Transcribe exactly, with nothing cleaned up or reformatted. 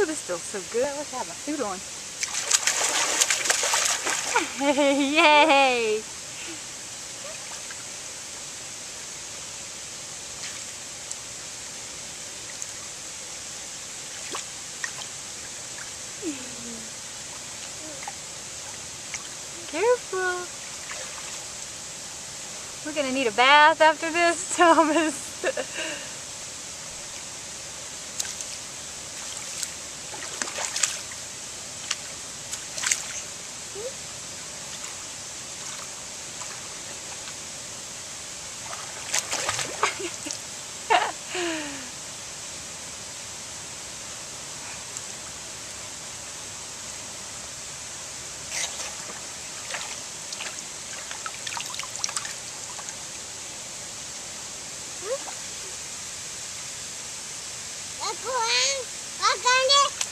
Ooh, this feels so good. Let's have my food on. Yay! Careful. We're gonna need a bath after this, Thomas. Aku ang kakak